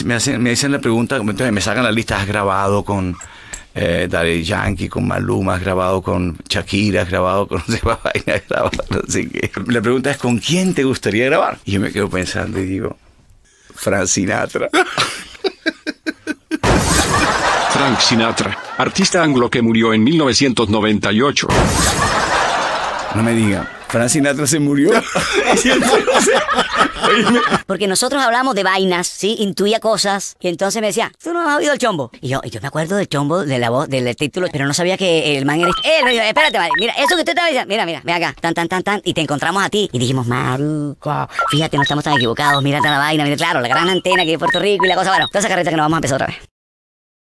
me dicen la pregunta, entonces me sacan la lista, has grabado con Daddy Yankee, con Maluma, has grabado con Shakira, has grabado con no sé qué vaina, has grabado no sé qué. La pregunta es, ¿con quién te gustaría grabar? Y yo me quedo pensando y digo, Frank Sinatra. Frank Sinatra, artista anglo que murió en 1998. No me digan, Frank Sinatra se murió. Porque nosotros hablamos de vainas, ¿sí? Intuía cosas. Y entonces me decía, ¿tú no has oído el Chombo? Y yo me acuerdo del Chombo, de la voz, del título, pero no sabía que el man era... no, yo, espérate, vale. Mira, eso que usted estaba diciendo, mira, ven acá, tan, y te encontramos a ti. Y dijimos, maruco, fíjate, no estamos tan equivocados, mírate la vaina, mira, claro, la gran antena que es Puerto Rico y la cosa, bueno, toda esa carreta que nos vamos a empezar otra vez.